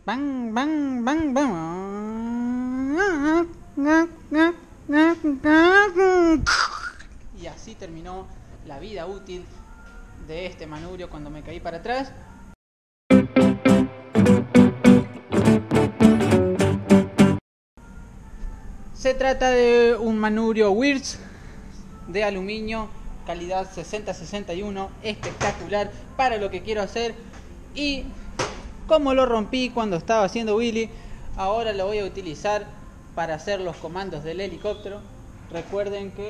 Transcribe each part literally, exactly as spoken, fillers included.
Bang, bang, bang, bang. Y así terminó la vida útil de este manubrio cuando me caí para atrás. Se trata de un manubrio Wirtz de aluminio, calidad sesenta sesenta y uno, espectacular para lo que quiero hacer. Y como lo rompí cuando estaba haciendo Willy, ahora lo voy a utilizar para hacer los comandos del helicóptero. Recuerden que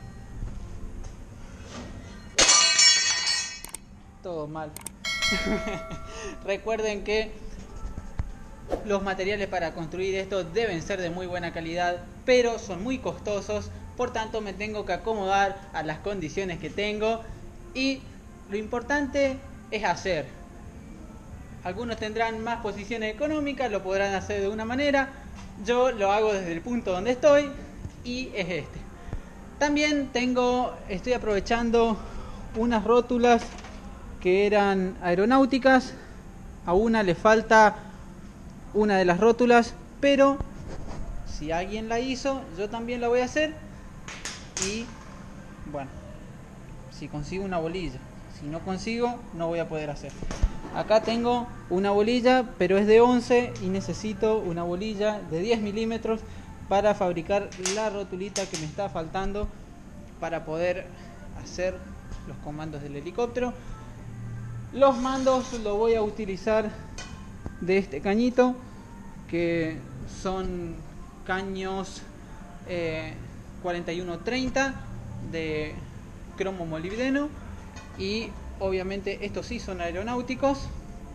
todo mal. Recuerden que los materiales para construir esto deben ser de muy buena calidad, pero son muy costosos, por tanto me tengo que acomodar a las condiciones que tengo y lo importante es hacer. Algunos tendrán más posiciones económicas, lo podrán hacer de una manera, yo lo hago desde el punto donde estoy y es este. También tengo, estoy aprovechando unas rótulas que eran aeronáuticas, a una le falta una de las rótulas, pero si alguien la hizo, yo también la voy a hacer. Y bueno, si consigo una bolilla, si no consigo, no voy a poder hacer. Acá tengo una bolilla, pero es de once y necesito una bolilla de diez milímetros para fabricar la rotulita que me está faltando para poder hacer los comandos del helicóptero. Los mandos los voy a utilizar de este cañito, que son caños eh, cuarenta y uno treinta de cromo molibdeno, y obviamente estos sí son aeronáuticos.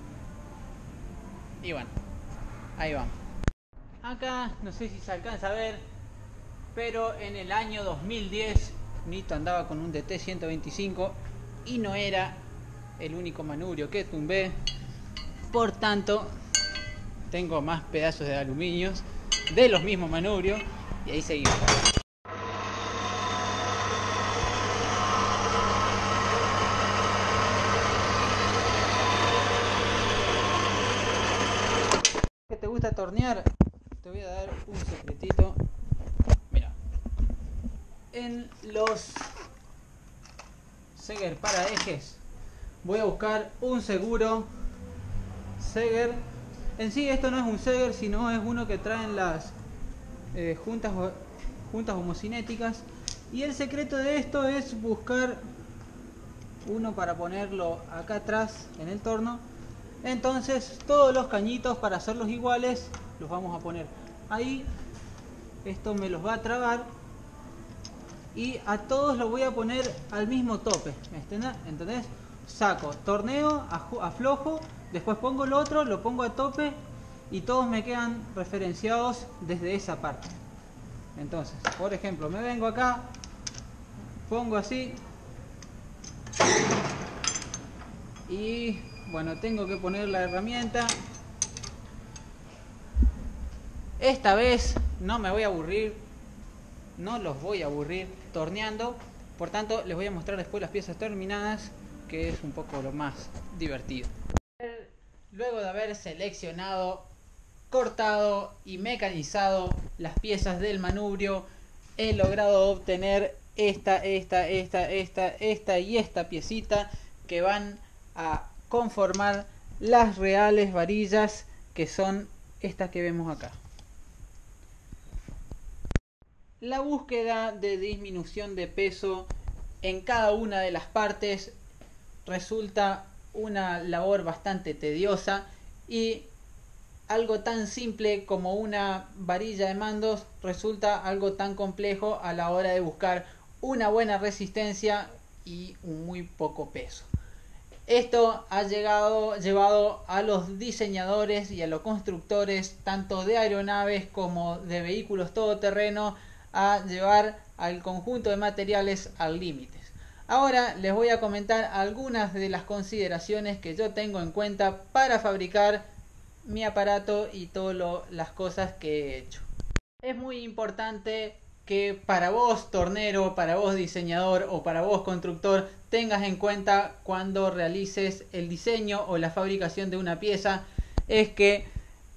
Y bueno, ahí vamos. Acá no sé si se alcanza a ver, pero en el año dos mil diez Nito andaba con un D T ciento veinticinco y no era el único manubrio que tumbé. Por tanto, tengo más pedazos de aluminio de los mismos manubrios y ahí seguimos. ¿Que te gusta tornear? Te voy a dar un secretito. Mira, en los Seger para ejes voy a buscar un seguro Seger. En sí esto no es un Seger, sino es uno que traen las eh, juntas, juntas homocinéticas. Y el secreto de esto es buscar uno para ponerlo acá atrás en el torno. Entonces todos los cañitos, para hacerlos iguales, los vamos a poner ahí. Esto me los va a trabar y a todos los voy a poner al mismo tope. ¿Entendés? Saco, torneo, aflojo, después pongo el otro, lo pongo a tope y todos me quedan referenciados desde esa parte. Entonces, por ejemplo, me vengo acá, pongo así y bueno, tengo que poner la herramienta. Esta vez no me voy a aburrir, no los voy a aburrir torneando, por tanto les voy a mostrar después las piezas terminadas, que es un poco lo más divertido. Luego de haber seleccionado, cortado y mecanizado las piezas del manubrio, he logrado obtener esta, esta, esta, esta, esta y esta piecita que van a conformar las reales varillas, que son estas que vemos acá. La búsqueda de disminución de peso en cada una de las partes resulta una labor bastante tediosa, y algo tan simple como una varilla de mandos resulta algo tan complejo a la hora de buscar una buena resistencia y un muy poco peso. Esto ha llegado, llevado a los diseñadores y a los constructores tanto de aeronaves como de vehículos todoterreno a llevar al conjunto de materiales al límite. Ahora les voy a comentar algunas de las consideraciones que yo tengo en cuenta para fabricar mi aparato y todas las cosas que he hecho. Es muy importante que para vos tornero, para vos diseñador o para vos constructor tengas en cuenta cuando realices el diseño o la fabricación de una pieza, es que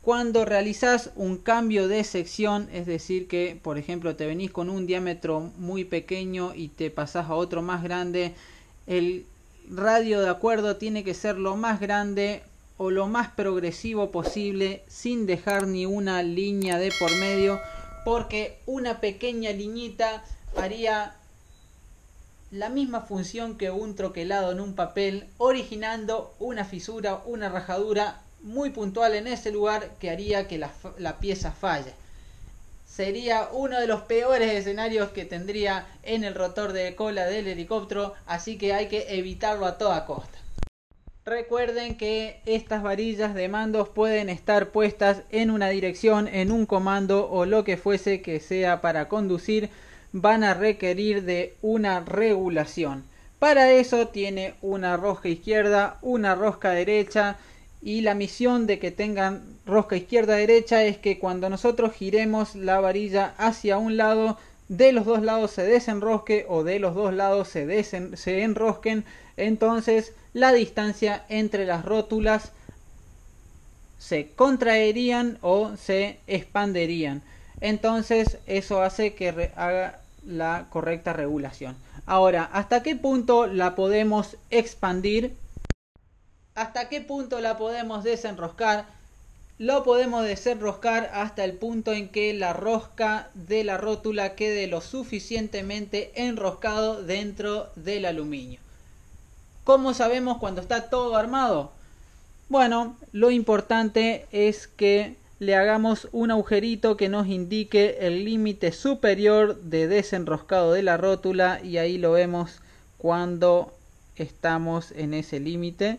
Cuando realizás un cambio de sección, es decir que por ejemplo te venís con un diámetro muy pequeño y te pasás a otro más grande, el radio de acuerdo tiene que ser lo más grande o lo más progresivo posible, sin dejar ni una línea de por medio, porque una pequeña liñita haría la misma función que un troquelado en un papel, originando una fisura, una rajadura muy puntual en ese lugar que haría que la, la pieza falle. Sería uno de los peores escenarios que tendría en el rotor de cola del helicóptero, así que hay que evitarlo a toda costa. Recuerden que estas varillas de mandos pueden estar puestas en una dirección, en un comando o lo que fuese que sea para conducir, van a requerir de una regulación. Para eso tiene una rosca izquierda, una rosca derecha, y la misión de que tengan rosca izquierda derecha es que cuando nosotros giremos la varilla hacia un lado, de los dos lados se desenrosque o de los dos lados se, desen, se enrosquen. Entonces la distancia entre las rótulas se contraerían o se expanderían. Entonces eso hace que haga la correcta regulación. Ahora, ¿hasta qué punto la podemos expandir? ¿Hasta qué punto la podemos desenroscar? Lo podemos desenroscar hasta el punto en que la rosca de la rótula quede lo suficientemente enroscado dentro del aluminio. ¿Cómo sabemos cuando está todo armado? Bueno, lo importante es que le hagamos un agujerito que nos indique el límite superior de desenroscado de la rótula, y ahí lo vemos cuando estamos en ese límite.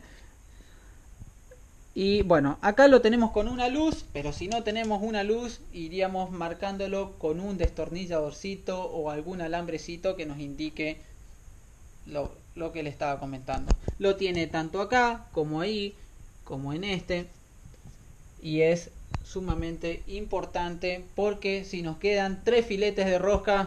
Y bueno, acá lo tenemos con una luz, pero si no tenemos una luz iríamos marcándolo con un destornilladorcito o algún alambrecito que nos indique lo, lo que le estaba comentando. Lo tiene tanto acá como ahí, como en este, y es sumamente importante porque si nos quedan tres filetes de rosca,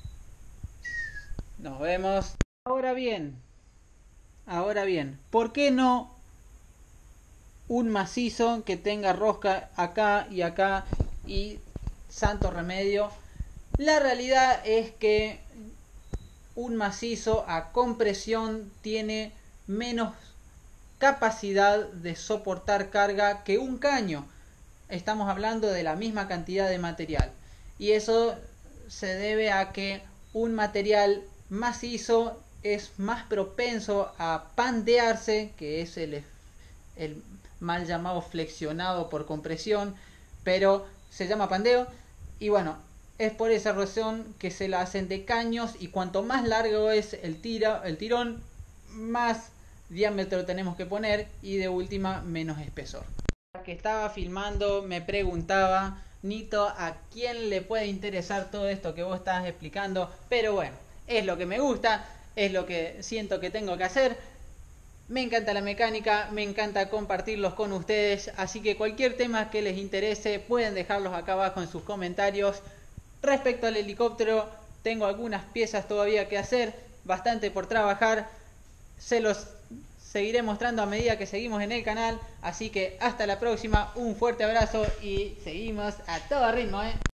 nos vemos. Ahora bien, ahora bien, ¿por qué no un macizo que tenga rosca acá y acá y santo remedio? La realidad es que un macizo a compresión tiene menos capacidad de soportar carga que un caño. Estamos hablando de la misma cantidad de material, y eso se debe a que un material macizo es más propenso a pandearse, que es el, el mal llamado flexionado por compresión, pero se llama pandeo. Y bueno, es por esa razón que se la hacen de caños, y cuanto más largo es el, tira, el tirón, más diámetro tenemos que poner, y de última menos espesor. Que estaba filmando me preguntaba: Nito, ¿a quién le puede interesar todo esto que vos estás explicando? Pero bueno, es lo que me gusta, es lo que siento que tengo que hacer. Me encanta la mecánica, me encanta compartirlos con ustedes, así que cualquier tema que les interese pueden dejarlos acá abajo en sus comentarios. Respecto al helicóptero, tengo algunas piezas todavía que hacer, bastante por trabajar, se los seguiré mostrando a medida que seguimos en el canal, así que hasta la próxima, un fuerte abrazo y seguimos a todo ritmo, ¿eh?